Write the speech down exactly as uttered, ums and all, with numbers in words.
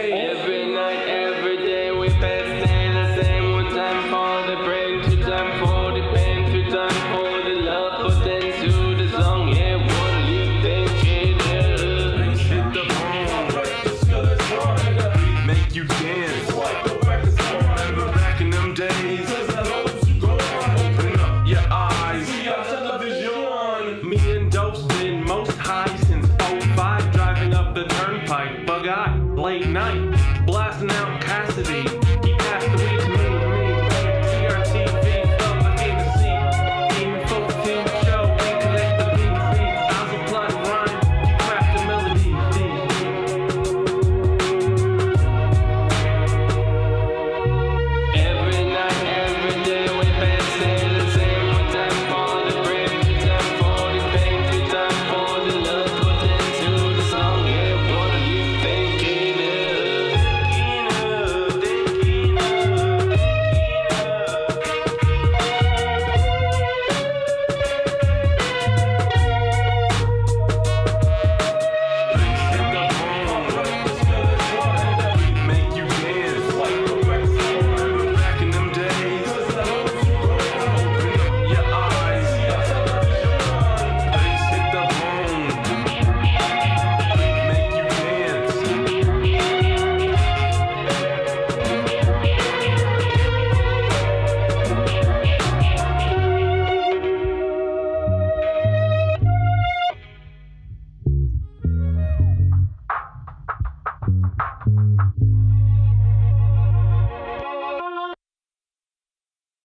Every night, every day, we best stay the same. One time for the brain, two time for the pain, three time for the love, but then to the song. Yeah, what do you think it is? Hit the bone, make you dance. Remember back in them days? Open up your eyes. Me and Dose been most high since oh five, driving up the turnpike, bug-eyed, late night, blasting out Cassidy.